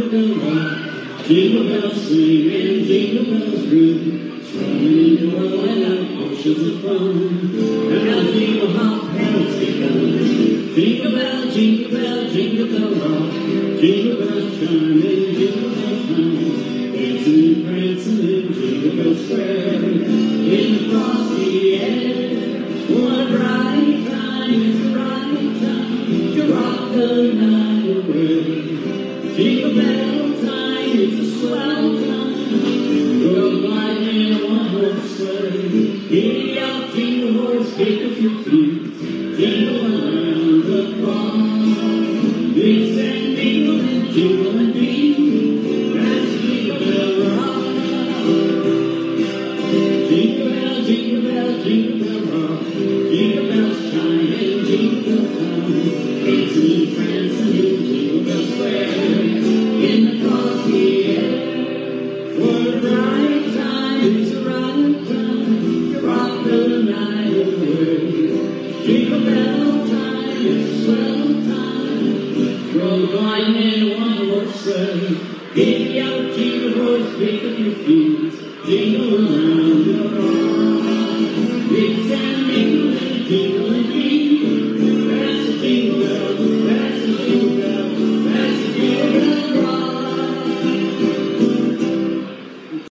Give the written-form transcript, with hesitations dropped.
bell rock, jingle bells swing and jingle bells ring, swinging in the world and out oceans of fun. And now jingle hop bells begun. Jingle bell, jingle bell, jingle bell rock, jingle bells chime and jingle bells time, dancing and prancing in Jingle Bell Square, in the frosty air. What a bright time, it's the right time to rock the night away. Jingle bell time, it's a swell time, go gliding in a one-horse sleigh. Giddy up, jingle horse, pick up your feet, jingle around the clock. Mix and mingle and jingle and beat, that's Jingle Bell Rock. Jingle bell, jingle bell, jingle bell rock, jingle bells chime and jingle bells sound, dancing and prancing in Jingle Bell Square, in the frosty air. What a bright time, it's the right time to rock the night away. Jingle bell time, it's a swell time, go gliding in a one-horse sleigh. Giddy up, jingle horse, pick up your feet, jingle